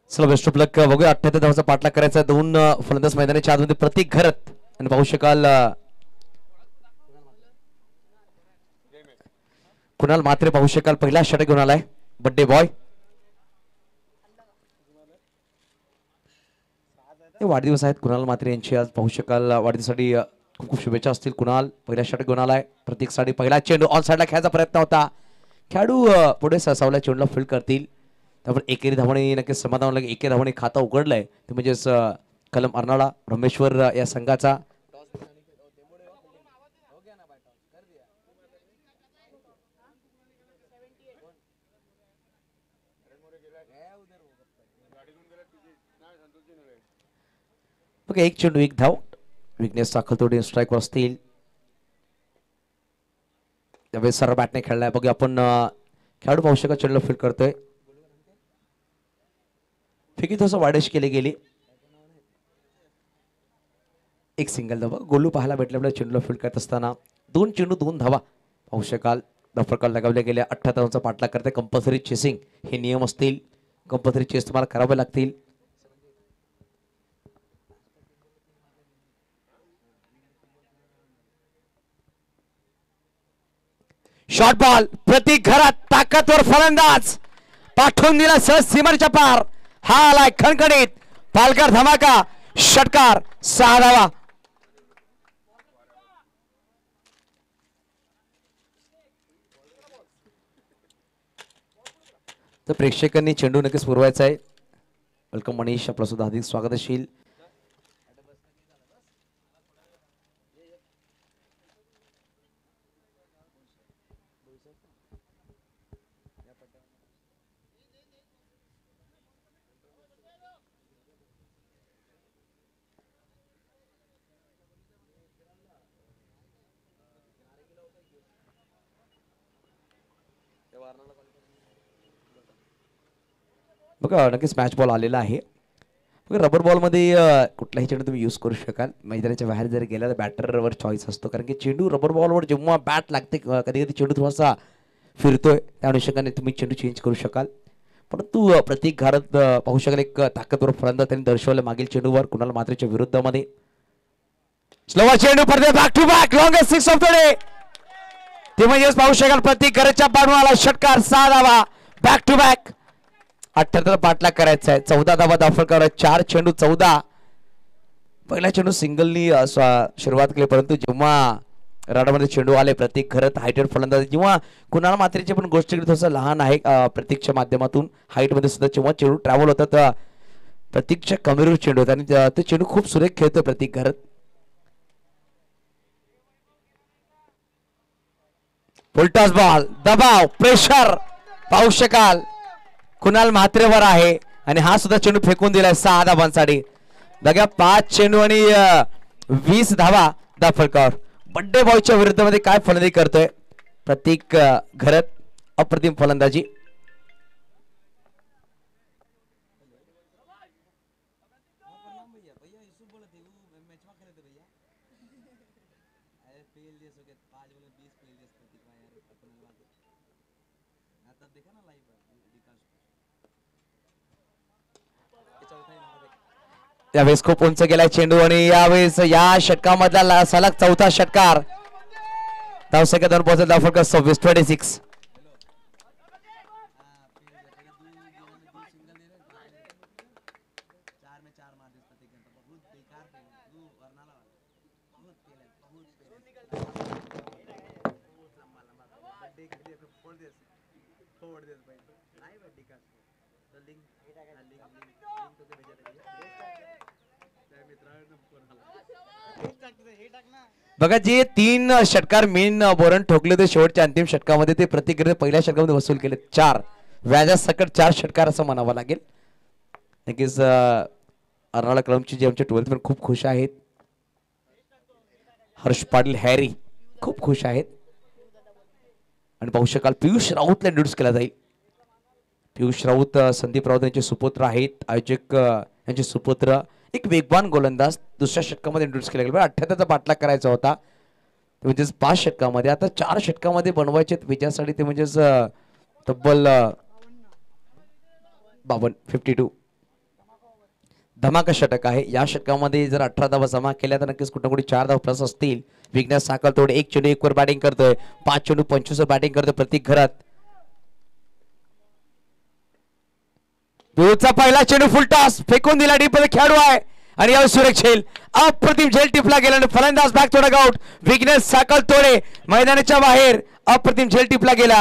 चला best of लक बघूया 78 धावांचा पाठलाग करायचा दोन फलंदाज मैदानाच्या आतमध्ये प्रतीक घरत आणि पाहू शकाल कुणाल मात्रे पाहू शकाल पहिला षटक घेऊन आलाय बर्थडे बॉय वाढदिवस आहेत कुणाल मात्रे यांची आज पाहू शकाल वाढदिवसासाठी खूप खूप शुभेच्छा असतील कुणाल पहिला षटक घेऊन आलाय प्रतीक साठी पहिला चेंडू ऑन साइडला खेळायचा प्रयत्न होता खेळाडू पुढे ससावल्या चेंडूला फील्ड करतील त्यामुळे एकेरी धावणे नक्कीच समाधान लागेल एके धावणे खाता उघडलंय ते म्हणजेच कलम अर्नाळा ब्रह्मेश्वर या संघाचा बघा एक चेंडू एक धाव विघ्नेश साखलतोडे स्ट्राईकवर असतील त्यावेळेस सरळ बॅटने खेळलाय बघा आपण खेळाडू पाहू शका चेंडूला फील्ड करतोय फेकी थोडंसं वाढेश केली गेली एक सिंगल धावा गोलू पाहायला भेटल्यामुळे चेंडूला फील्ड करत असताना दोन चेंडू दोन धावा पाहू शकाल दफरकाल लगावल्या गेल्या 78 धावांचा पाठलाग करते कंपल्सरी चेसिंग हे नियम असतील कंपल्सरी चेस तुम्हाला करावे लागतील शॉर्ट बॉल प्रतीक घरात ताकदवर फलंदाज पाठवून दिला सहज सीमारेच्या पार हा आलाय खणखणीत पालकर धमाका षटकार 6 धावा तर प्रेक्षकांनी चेंडू नक्कीच पुरवायचा आहे वेलकम मनीष आपलं सुद्धा अधिक स्वागत असेल बघा नक्कीच मॅच बॉल आलेला आहे बघा रबर बॉलमध्ये कुठलाही चेंडू तुम्ही यूज करू शकाल मैदानाच्या बाहेर जर गेला तर बॅटरवर चॉईस असतो कारण की चेंडू रबर बॉलवर जेव्हा बॅट लागते कधी कधी चेंडू थोडासा फिरतोय त्या अनुषंगाने तुम्ही चेंडू चेंज करू शकाल परंतु प्रतीक घरात पाहू शकाल एक ताकदवर फलंदाज त्यांनी दर्शवलं मागील चेंडूवर कुणाल मात्रेच्या विरुद्धमध्ये स्लोवर चेंडू पडते back to back longest six of the day ते म्हणजेच पाहू शकाल प्रतीक घराच्या बाजूला षटकार 6 धावा बॅक टू बॅक 78 पाठलाग करायचा आहे 14 धावा दाखल करायचा 4 चेंडू 14 पहिला चेंडू सिंगलनी सुरुवात केली परंतु जेव्हा राडामध्ये चेंडू आले प्रतीक घरात हायटेड फलंदाज जेव्हा कुणाल मात्रेची पण गोष्ट थोडंसं लहान आहे प्रतीकच्या माध्यमातून हाईट मध्ये सुद्धा जेव्हा चेंडू ट्रॅव्हल होतात प्रतीकच्या कमीवर चेंडू होता आणि ते चेंडू खूप सुरेख खेळतोय प्रतीक घरात फुलटॉस बॉल दबाव प्रेशर पाहू शकाल कुणाल म्हात्रेवर आहे आणि हा सुद्धा चेंडू फेकून दिलाय 6 धावांसाठी बघा 5 चेंडू आणि 20 धावा दाफळकर बड्डे बॉयच्या विरुद्धमध्ये काय फलंदाजी करतोय प्रतीक घरत अप्रतिम फलंदाजी यावेळेस खूप उंच गेलाय चेंडू आणि यावेळेस या षटकामधला सलग चौथा षटकार धावसंख्या 2 पोहोचत दाफळकर 26 बघा जे 3 षटकार मेन बोरण ठोकले होते शेवटच्या अंतिम षटकामध्ये ते प्रतीक पहिल्या षटकामध्ये वसूल केले 4 व्याजासकट 4 षटकार असं म्हणावं लागेल नक्कीच अर्नाळा क्लबची जे आमचे 12th पण खूप खुश आहेत हर्ष पाटील हॅरी खूप खुश आहेत आणि पाहू शकाल पियुष राऊतला इंट्रोड्यूस केला जाईल पियुष राऊत संदीप राऊत यांचे सुपुत्र आहेत आयोजक यांचे सुपुत्र एक वेगवान गोलंदाज दुसऱ्या षटकामध्ये इंट्रोड्यूस केला गेला 78चा पाठलाग करायचा होता म्हणजेच 5 षटकामध्ये आता 4 षटकामध्ये बनवायचे विजयासाठी ते म्हणजेच तब्बल 52 धमाका षटक आहे. या षटकामध्ये जर 18 धावा जमा केल्या तर नक्कीच कुठे कुठे 4 धावा प्लस असतील. विघ्नेश साखळतोड 1 चेंडू 1 वर बॅटिंग करतोय, 5 चेंडू 25 वर बॅटिंग करतोय प्रतीक घरात. पिऊचा पहिला चेंडू फुलटॉस फेकून दिला, डीप मध्ये खेळाडू आहे आणि यावेळी सुरेख झेल अप्रतिम झेल टिपला गेला आणि फलंदाज बॅक थोडा आउट. विघ्नेश साखळतोडे मैदानाच्या बाहेर, अप्रतिम झेल टिपला गेला.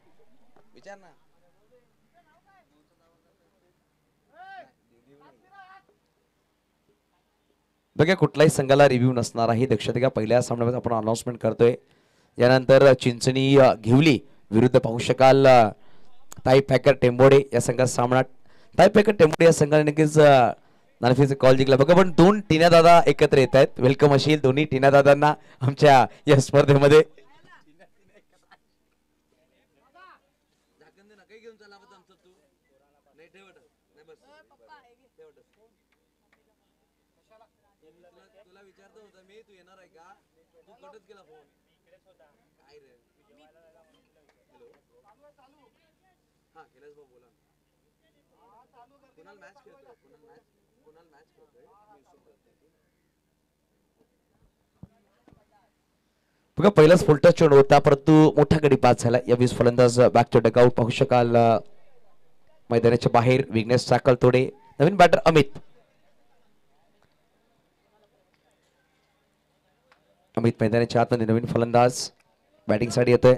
बघा कुठलाही संघाला रिव्ह्यू नसणार आहे, लक्षात घ्या. पहिल्या सामन्यामध्ये आपण अनाउन्समेंट करतोय. यानंतर चिंचणी घेवली विरुद्ध पाहू शकाल ताई पॅकर टेंबोडे या संघाचा सामना. ताई पॅकर टेंबोडे या संघाने नक्कीच नानफीचा कॉल जिंकला. बघा पण 2 टीना दादा एकत्र येत आहेत. वेलकम असेल दोन्ही टीना दादांना आमच्या या स्पर्धेमध्ये. बघा पहिलाच फुलटॉस चेंडू होता परंतु मोठा गडी बाद झाला. या 20 फलंदाज बॅक टू डगआउट पाहू शकाल मैदानाच्या बाहेर. विघ्नेश साखळतोडे, नवीन बॅटर अमित मैदानाच्या आतमध्ये नवीन फलंदाज बॅटिंग साठी येतोय.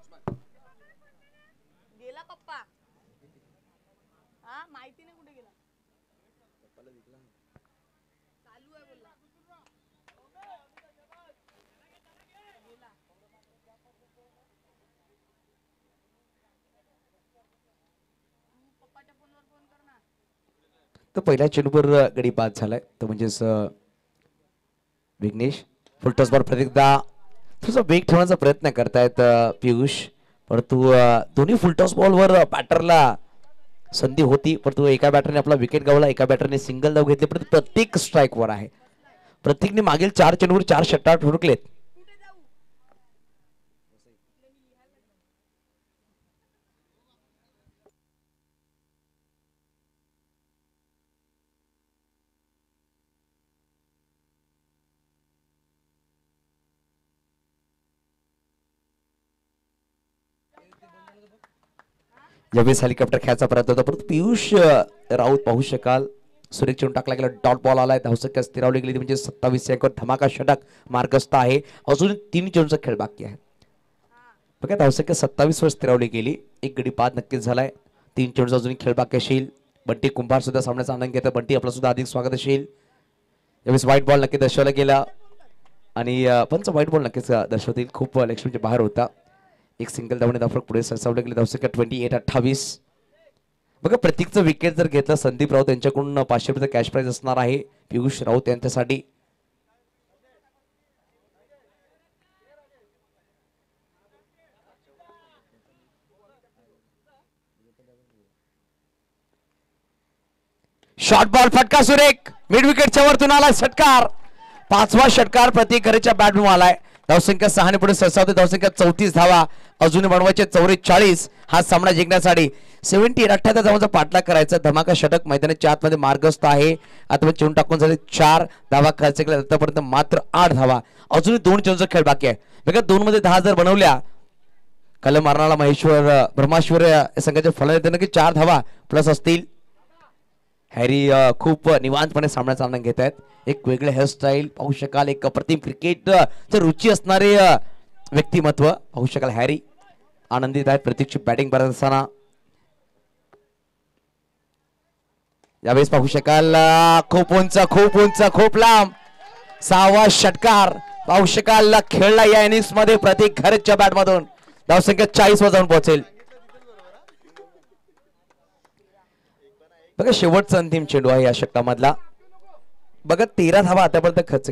तर पहिल्या चेंडूवर गडी बाद झालाय, तो म्हणजेच विघ्नेश. फुलटॉस बॉल प्रतीकदा थोडासा वेग ठेवण्याचा प्रयत्न करतायत पियुष, परंतु दोन्ही फुलटॉस बॉलवर बॅटरला संधी होती, परंतु एका बॅटरने आपला विकेट गवला, एका बॅटरने सिंगल धाव घेतली. परंतु प्रत्येक स्ट्राईक वर आहे. प्रत्येकने मागील 4 चेंडूवर 4 षटकार हुडकलेत. यावेळेस हेलिकॉप्टर खेळायचा प्रयत्न होता परंतु पियुष राऊत पाहू शकाल सुरेख चेंडू टाकला गेला, डॉट बॉल आलाय, धावसंख्या स्थिरावली गेली म्हणजे 27 वर धमाका षटक मार्गस्थ आहे. अजून 3 चेंडूचा खेळ बाकी आहे. बघा धावसंख्या 27 वर स्थिरावली गेली, एक गडी बाद नक्कीच झालाय. 3 चेंडूचा अजून खेळ बाकी असेल. बंटी कुंभार सुद्धा सामन्याचा आनंद घेतात. बंटी आपला सुद्धा अधिक स्वागत असेल. यावेळेस व्हाईट बॉल नक्की दर्शवला गेला आणि पंच व्हाईट बॉल नक्कीच दर्शवतील. खूप लक्ष्मीच्या बाहेर होता. एक सिंगल धावने धावफरक पुढे सरसावले गेले. धावसंख्या 28-28. बघा प्रत्येकचं विकेट जर घेतलं संदीप राऊत यांच्याकडून 500 रुपये कॅश प्राइज असणार आहे पियुष राऊत यांच्यासाठी. शॉर्ट बॉल फटका सुरेख मिड विकेटच्या वरतून आला षटकार. 5वा षटकार प्रतीक घरेच्या बॅटमधून आलाय. धावसंख्या 6 ने पुढे सरसावते. धावसंख्या 34 धावा अजून बनवायचे 44 हा सामना जिंकण्यासाठी. 78 धावांचा पाठलाग करायचा. धमाका षटक मैदानाच्या आतमध्ये मार्गस्थ आहे. आता चेंडू टाकून झाले 4 धावा खर्च केल्या आतापर्यंत मात्र 8 धावा. अजून 2 चेंडूचा खेळ बाकी आहे. बघा 2 मध्ये 10 जर बनवल्या कलम मारणारा महेश्वर ब्रह्माश्वर संघाचे फलंदाज नक्की 4 धावा प्लस असतील. हॅरी खूप निवांतपणे सामन्याचा आनंद घेत आहेत. एक वेगळे हेअरस्टाईल पाहू शकाल. एक अप्रतिम क्रिकेट रुची असणारे व्यक्तिमत्व पाहू शकाल. हॅरी आनंदित आहेत प्रतीकची बॅटिंग करत असताना. यावेळेस पाहू शकाल खूप उंच खूप उंच खूप लांब 6वा षटकार पाहू शकाल खेळला या इनिंग्स मध्ये प्रतीक घरच्या बॅट मधून. धावसंख्या 40 वर जाऊन पोहोचेल. बघा शेवटचा अंतिम चेंडू आहे या षटकामधला. बघा 13 धावा आतापर्यंत खर्च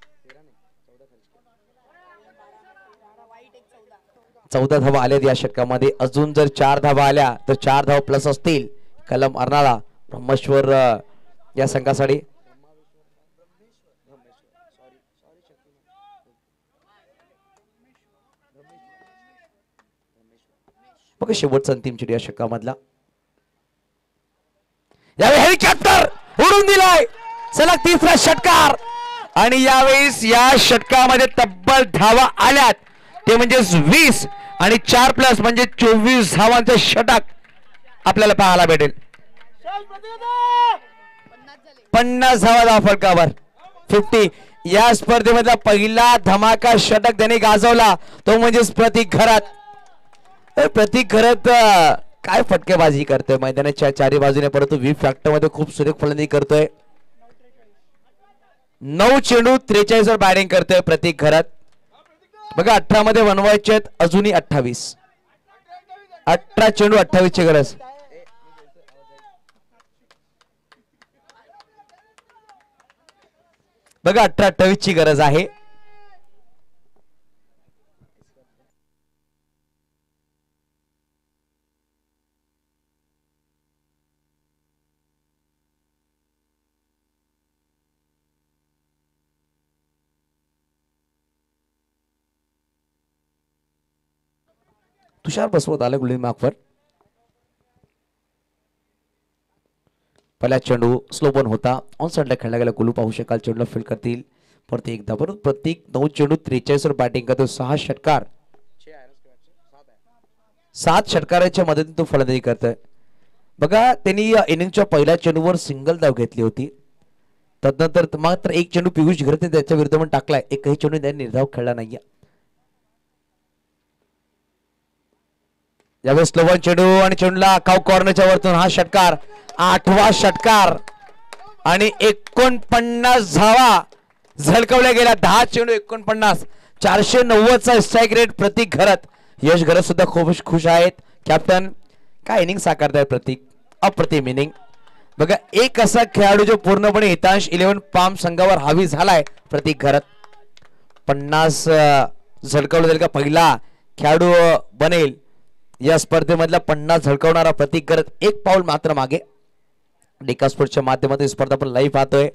14 धावा आल्या या षटकामध्ये. अजून जर 4 धावा आल्या तर 4 धावा प्लस असतील कलम अर्नाळा ब्रह्मेश्वर या संघासाठी. बघा शेवटचा अंतिम चेंडू या षटकामधला. यावेळी हेलिकॉप्टर उडून दिलाय. सलग तिसरा षटकार आणि यावेळेस या षटकामध्ये तब्बल धावा आल्यात ते म्हणजे 20 आणि 4+ म्हणजे 24 धावांचं षटक आपल्याला पाहायला भेटेल. 50 धावा धाव फलकावर 50. या स्पर्धेमधला पहिला धमाका षटक त्याने गाजवला तो म्हणजे प्रतीक घरात. प्रतीक घरात काय फटकेबाजी करतोय मैदानाच्या चारी बाजूने, परंतु व्ही फॅक्टर मध्ये खूप सुरेख फलंदाजी करतोय. 9 चेंडू 43 वर बॅटिंग करतोय प्रतीक घरात. बघा 18 मध्ये बनवायचे आहेत अजूनही 28. 18 चेंडू 28 ची गरज. बघा 18-28 ची गरज आहे. तुषार बसवत आले गुळी मागवर. पहिला चेंडू स्लो बॉल होता, ऑन साइडला खेळला गेला. गुलू पाहू शकाल चेंडूला फील्ड करतील परत एकदा. परत प्रत्येक 9 चेंडू 43 वर बॅटिंग करतो. 6 षटकार 7 षटकाराच्या मदतीने तो फलंदाजी करतोय. बघा त्यांनी इनिंगच्या पहिल्या चेंडूवर सिंगल धाव घेतली होती. तदनंतर मात्र एक चेंडू पियुष घरते त्याच्या विरुद्ध पण टाकलाय. एकही चेंडू त्यांनी निर्धाव खेळला नाहीये. यावेळेस स्लोवन चेंडू आणि चेंडूला काव कॉर्नरच्या वरतून हा षटकार 8वा षटकार आणि 49 धावा झळकवल्या गेल्या. 10 चेंडू 49. 490 चा स्ट्राइक रेट प्रतीक घरत. यश घरत सुद्धा खूप खुश आहेत. कॅप्टन काय इनिंग साकारताय प्रतीक, अप्रतिम इनिंग. बघा एक असा खेळाडू जो पूर्णपणे हितांश 11 पाम संघावर हावी झालाय प्रतीक घरत. 50 झळकवलं जाईल का पहिला खेळाडू बनेल या स्पर्धेमधला 50 झळकवणारा प्रतीक घरत. एक पाऊल मात्र मागे. डेका स्पोर्ट्सच्या माध्यमातून स्पर्धा आपण लाईव्ह पाहतोय.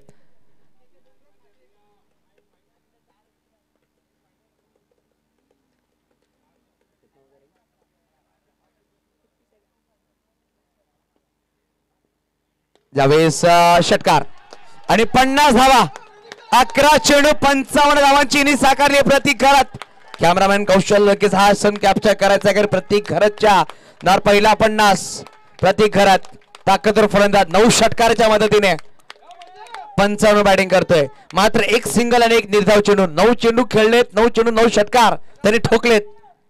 यावेळेस षटकार आणि 50 धावा. 11 चेंडू 55 धावांची इनिंग साकारली प्रतीक घरत. कॅमेरामॅन कौशल लगेच हा सन कॅप्चर करायचा आहे. प्रतीक घरतच्या नार पहिला 50 प्रतीक घरत ताकदवर फलंदाज 9 षटकाराच्या मदतीने 55 बॅटिंग करतोय. मात्र एक सिंगल आणि एक निर्धाव चेंडू. 9 चेंडू खेळलेत, 9 चेंडू 9 षटकार त्यांनी ठोकलेत.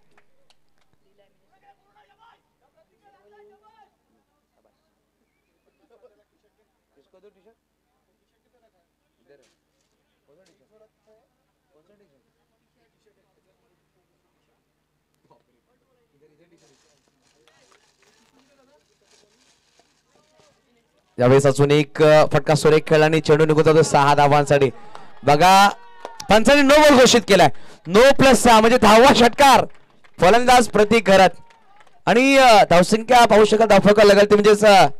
यावेळेस अजून एक फटका सुरेख खेळला आणि चेंडू निघून जातो 6 धावांसाठी. बघा पंचांनी नो बॉल घोषित केलाय. 9+6 म्हणजे 10वा षटकार. फलंदाज प्रतीक घरत आणि धावसंख्या पाहू शकाल धावफलका लागल ते म्हणजे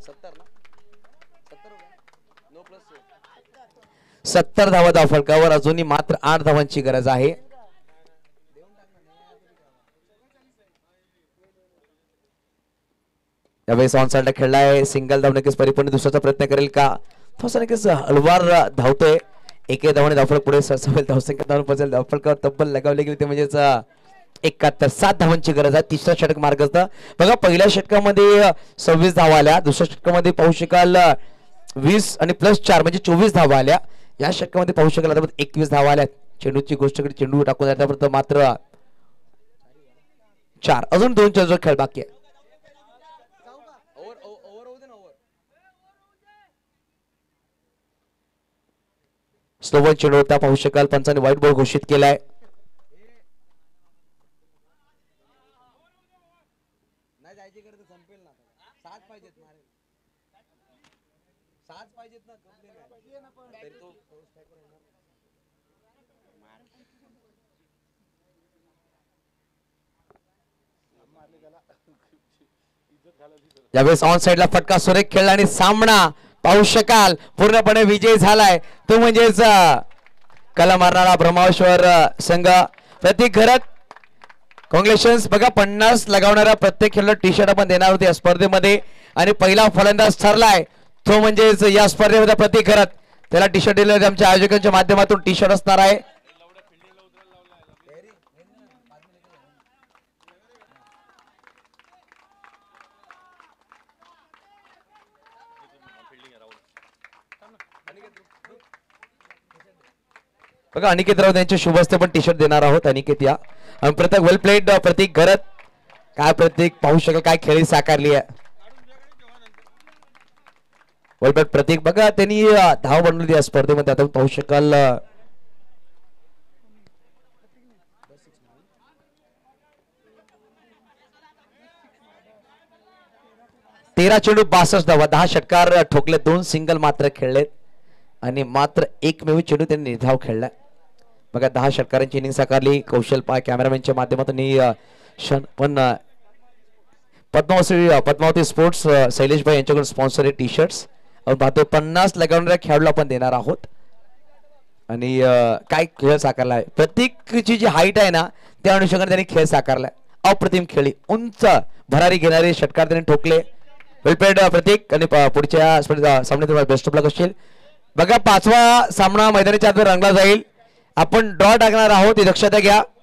70 धावा धावफलकावर. अजूनही मात्र 8 धावांची गरज आहे. यावेळेस ऑन साइडला खेळलाय. सिंगल धाव नक्कीच परिपूर्ण दुसऱ्याचा प्रयत्न करेल का. थोडासा नक्कीच हलवार धावतोय. एके धावाने धावफलक पुढे सरसावेल. धावसंख्या धावून पोहोचेल. धावफलकावर तब्बल लगावले गेले ते म्हणजेच 71. 7 धावांची गरज आहे. तिसरा षटक मार्ग असतं. बघा पहिल्या षटकामध्ये 26 धावा आल्या. दुसऱ्या षटकामध्ये पाहू शकाल 20 आणि +4 म्हणजे 24 धावा आल्या. या षटकामध्ये पाहू शकाल आता 21 धावा आल्या. चेंडूची गोष्टकडे चेंडू टाकून जाण्यापर्यंत मात्र 4. अजून 2 चेंडू खेळ बाकी आहे. स्लोवन चेंडू होता पाहू शकाल. पंचांनी व्हाईट बॉल घोषित केलाय. यावेळेस ऑन साइडला फटका सुरेख खेळला आणि सामना पाहू शकाल पूर्णपणे विजय झालाय तो म्हणजेच कला मारणारा ब्रह्मेश्वर संघ प्रतीक घरत. कॉंग्रॅच्युलेशन्स. बघा 50 लगावणारा प्रत्येक खेळाडू टी शर्ट आपण देणार होते या स्पर्धेमध्ये आणि पहिला फलंदाज ठरलाय तो म्हणजेच या स्पर्धेमध्ये प्रतीक घरत. त्याला टी शर्ट दिलं आमच्या आयोजकांच्या माध्यमातून टी शर्ट असणार आहे. बघा अनिकेत राऊत यांच्या शुभ हस्ते पण टी शर्ट देणार आहोत. अनिकेत या आणि प्रत्येक वेल प्लेड प्रतीक घरत. काय प्रतीक पाहू शकाल काय खेळी साकारली आहे. वेल प्लेड प्रतीक बघा त्यांनी धाव बनवली या स्पर्धेमध्ये. आता पाहू शकाल 13 चेंडू 62 धावा, 10 षटकार ठोकले, 2 सिंगल मात्र खेळलेत आणि मात्र एकमेव चेंडू त्यांनी निर्धाव खेळला. बघा 10 षटकारांची इनिंग साकारली. कौशल पाय कॅमेरामॅनच्या माध्यमातून पण पद्मावती स्पोर्ट्स शैलेश भाई यांच्याकडून स्पॉन्सर टी शर्ट्स पाहतोय 50 लगावणाऱ्या खेळाडूला आपण देणार आहोत. आणि काय खेळ साकारला आहे. प्रत्येकची जी हाईट आहे ना त्या अनुषंगाने त्यांनी खेळ साकारलाय. अप्रतिम खेळी, उंच भरारी घेणारे षटकार त्यांनी ठोकले. वेलपेड प्रतीक आणि पुढच्या सामन्यात बेस्ट ऑफ लक असेल. बघा 5वा सामना मैदानाच्या आत रंगला जाईल. आपण ड्रॉ टाकणार आहोत, ही दक्षता घ्या.